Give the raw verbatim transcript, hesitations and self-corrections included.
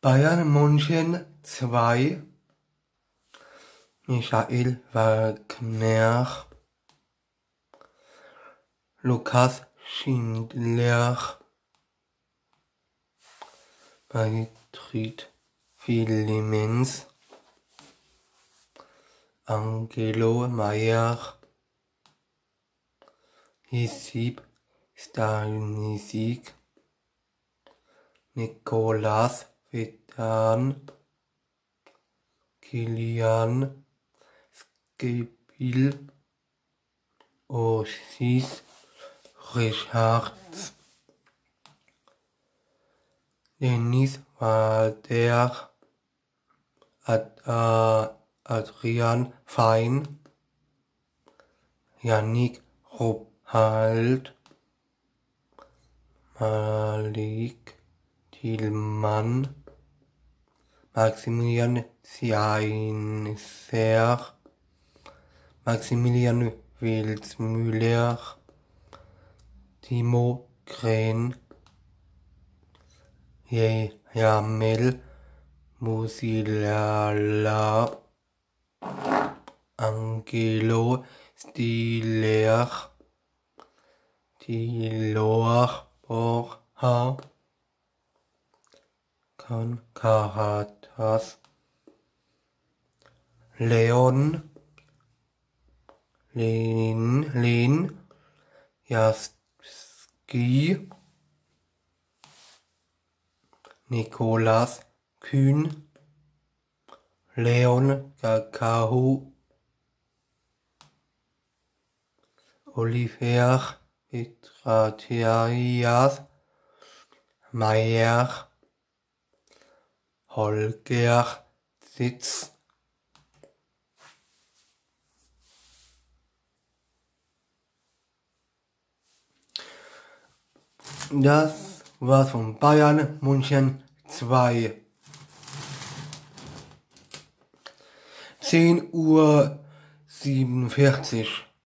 Bayern München zwei, Michael Wagner, Lukas Schindler, Beatrice Clemens, Angelo Meyer, Josip Stanisik, Nikolas Vedan, Kilian Skepil, Osis Richards, Dennis Walter, Ad, äh, Adrian Fein, Yannick Ruppald, Malik Tillmann, Maximilian Seinser, Maximilian Wilsmüller, Timo Kren, Jamel Musiala, Angelo Stiller, Tilor Borja, Kan Karatas, Leon Len Len Jaski, Nikolas Kühn, Leon Gakahu, Oliver Petratias Meyer, Holger Sitz. Das war's von Bayern München zwei. zehn Uhr siebenundvierzig.